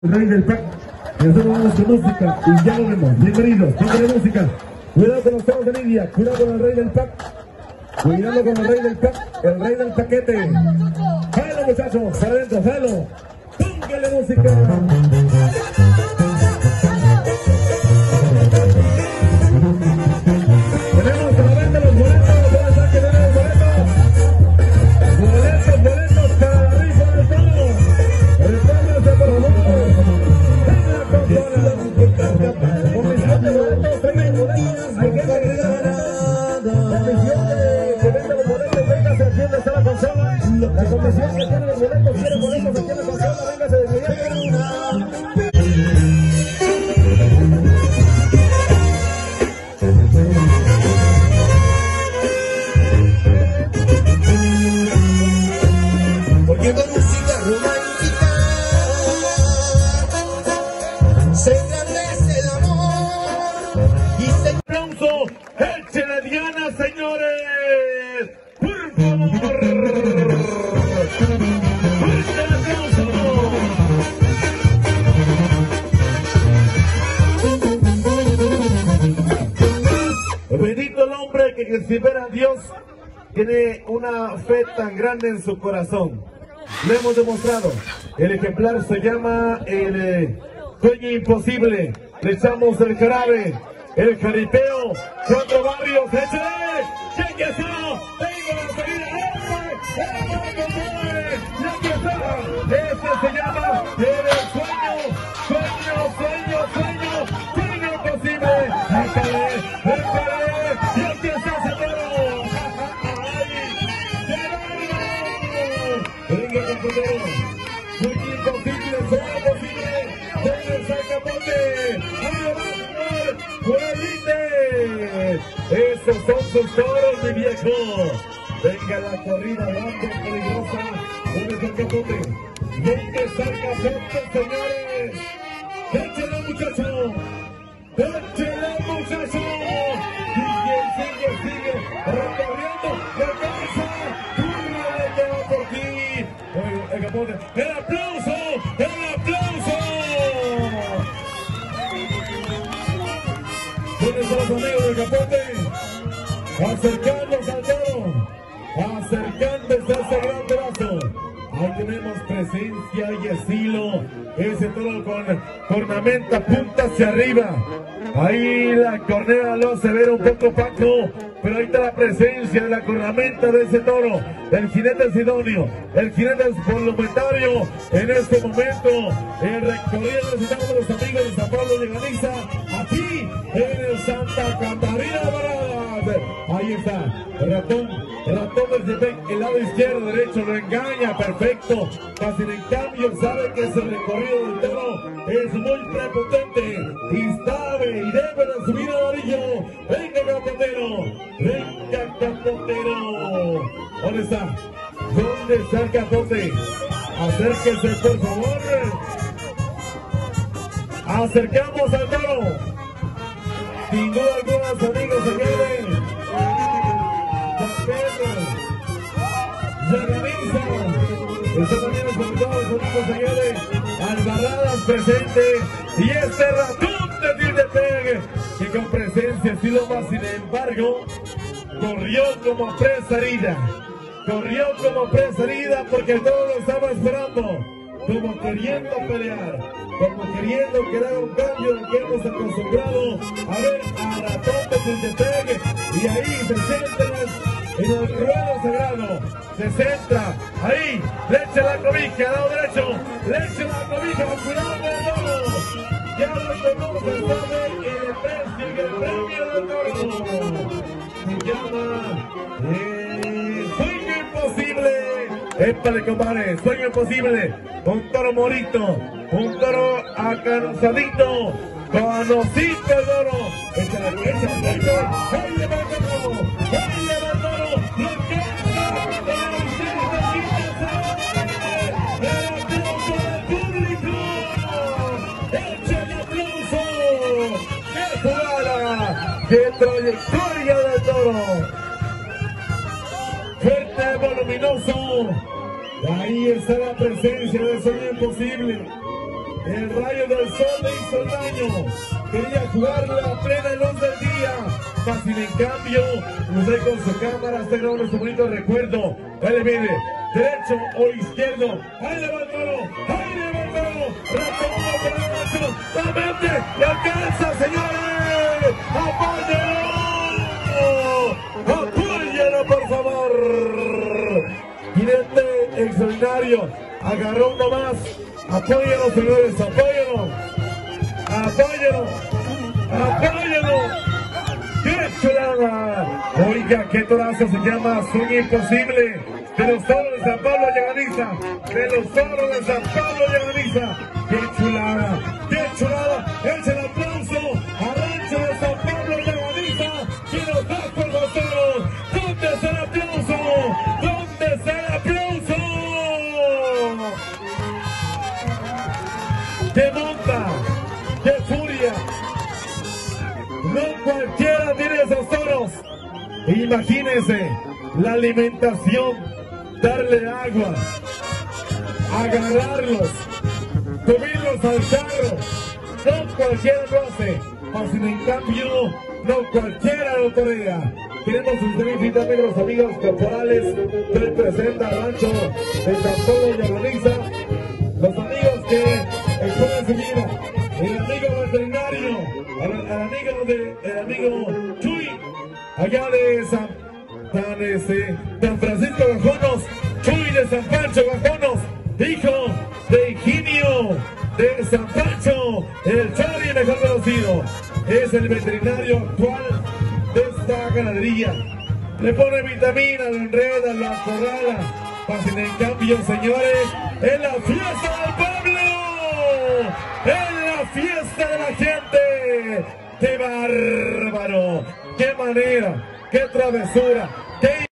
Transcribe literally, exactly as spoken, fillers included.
Rey del Pac, y nosotros vamos con música y ya lo vemos. Bienvenidos, con la música. Cuidado con los toros de Lidia, cuidado con el Rey del Pac, cuidado con el Rey del Pac, el Rey del Paquete. ¡Jalo, muchachos! ¡Para adentro, jalo! ¡Póngale música! Tenemos a la venta los boletos, ¿dónde están que vienen los boletos? Boletos, boletos para la rifa del toro. Repártense, por favor. Comisión de boletos, traigan boletos, hay que agregar la comisión de que vende los boletos, véngase aquí donde está la consola. La comisión que tiene los boletos, quiere boletos aquí en la consola, véngase de inmediato. Porque con música romántica se engrandece el amor y se... ¡Aplauso! ¡Échale Diana, señores! ¡Por favor! ¡Fuerte el aplauso! Bendito el hombre que si ver a Dios tiene una fe tan grande en su corazón. Lo hemos demostrado. El ejemplar se llama el eh, Sueño Imposible. Le echamos el jarabe, el jaripeo, cuatro barrios. ¡Échale! ¡Ya que está! ¡Venga la salida! ¡Ya que está! Este se llama el sueño, sueño, sueño, sueño, sueño imposible. ¡Échale! ¡Échale! ¡Ya que está, señor! Venga, compañero, sueño imposible, sueño posible, venga el sacapote, ¡ay, ¡Fuelite! Esos son sus toros, mi viejo. Venga la corrida grande, peligrosa, venga el sacapote, venga el sacapote, señores. ¡Échale, muchacho! ¡Échale, muchacho! Sigue, sigue, sigue, recorriendo, regresa. El capote, el aplauso, el aplauso. ¿Dónde están los amigos del capote? Acercándose al toro, acercándose a ese gran brazo. Ahí tenemos presencia y estilo. Ese toro con cornamenta punta hacia arriba. Ahí la cornea lo hace ver un poco opaco, pero ahí está la presencia de la cornamenta de ese toro. El jinete es idóneo, el jinete es voluntario. En este momento, el recorrido necesitamos de los amigos de San Pablo de Ganiza, aquí en el Santa Catarina Baradas. Ahí está, el ratón, el ratón del Zetec, el lado izquierdo, derecho, lo engaña, perfecto. Fácil en cambio, sabe que ese recorrido del toro es muy prepotente y sabe y debe de subir al orillo. Venga, capotero, venga, capotero. ¿Dónde está? ¿Dónde está el capote? Acérquese, por favor. Acercamos al toro. Sin duda alguna, amigos, señores. San Pedro, Ganiza. Está también los convidados, amigos, señores. Albarradas presente. Y este ratón de Tiltepec, que con presencia estilo más, sin embargo, corrió como presa herida. Corrió como presa herida porque todo lo estaba esperando, como queriendo pelear, como queriendo que haga un cambio del que hemos acostumbrado a ver a ratón de Tiltepec. Y ahí se centra en el ruedo sagrado, se centra, ahí, le echa la cobija, lado derecho, le echa la cobija, cuidado con el toro. Ya lo conoce, sabe el precio y el premio del toro. Se llama eh, Sueño Imposible. Épale, compadre, Sueño Imposible. Un toro morito, un toro acansadito, conocito el toro. Échale, échale, échale. ¡Ahí le va el toro! ¡Ahí le va el toro! ¡Lo alcanza! ¡El aplauso del público! ¡Échale aplauso! ¡Qué jugada! ¡Qué trayectoria del toro! Fuerte, voluminoso. Ahí está la presencia de Sueño Imposible. El rayo del sol le hizo daño. Quería jugar la plena luz del día. Fácil en cambio, usted con su cámara está grabando su bonito recuerdo. Ahí le viene, derecho o izquierdo. Ahí le va el toro, ahí le va el toro. Retorno por el derecho, la mente, le alcanza, señores. ¡Apóyelo! ¡Apóyelo, por favor! Jinete extraordinario, agarró uno más. Apóyelo, señores, apóyelo. Apóyelo, apóyelo. ¡Qué chulada! Oiga, qué torazo se llama Sueño Imposible. De los toros de San Pablo Llaganiza. De los toros de San Pablo Llaganiza. ¡Qué chulada! ¡Qué chulada! ¡Es el aplauso al rancho de San Pablo Llaganiza! ¡Y los da por los toros! ¿Dónde está el aplauso? ¿Dónde está el aplauso? ¡Qué monta! ¡Qué furia! No cualquiera tiene esos toros. Imagínense la alimentación, darle agua, agarrarlos, subirlos al carro. No cualquiera lo hace, mas sin en cambio, no cualquiera lo torea. Queremos felicitar a los amigos corporales que representan al rancho de San Pablo Llaganiza, los amigos que exponen su vida, el amigo veterinario, al, al amigo de, el amigo Chuy, allá de San, San, este, San Francisco Gajonos, Chuy de San Pancho Gajonos, hijo de Higinio de San Pancho, el Chori mejor conocido, es el veterinario actual de esta ganadería. Le pone vitamina, lo enreda, lo acorrala. Pasen en cambio, señores, en la fiesta del pueblo, en la fiesta de la gente. ¡Qué bárbaro! ¡Qué manera! ¡Qué travesura! ¡Qué